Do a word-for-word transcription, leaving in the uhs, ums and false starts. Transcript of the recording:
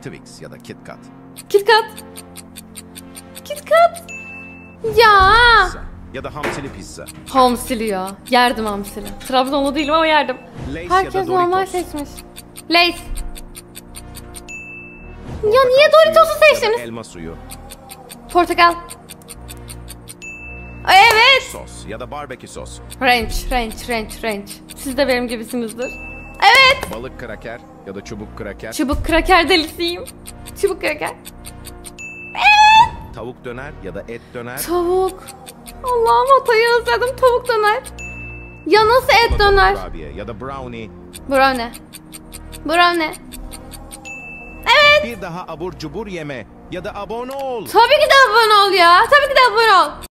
Twix ya da Kit Kat. Kit Kat. Kit Kat. Ya. Pizza ya da hamsili pizza. Hamsili ya. Yerdim hamsili. Trabzonlu değilim ama yerdim. Lay's Herkes ya da normal Doritos. seçmiş. Lay's. Ya niye Doritos'u seçtiniz? Elma suyu. Portakal. Evet. Sos ya da barbekü sos. Ranch, ranch, ranch, ranch. Siz de benim gibisinizdir. Evet. Balık kraker ya da çubuk kraker. Çubuk kraker delisiyim. Çubuk kraker. Tavuk döner ya da et döner. Tavuk. Allah'ım Hatay'ı özledim. Tavuk döner. Ya nasıl et Çikolatalı döner? kurabiye ya da brownie. Brownie. Brownie. Bir daha abur cubur yeme ya da abone ol. Tabii ki de abone ol ya. Tabii ki de abone ol.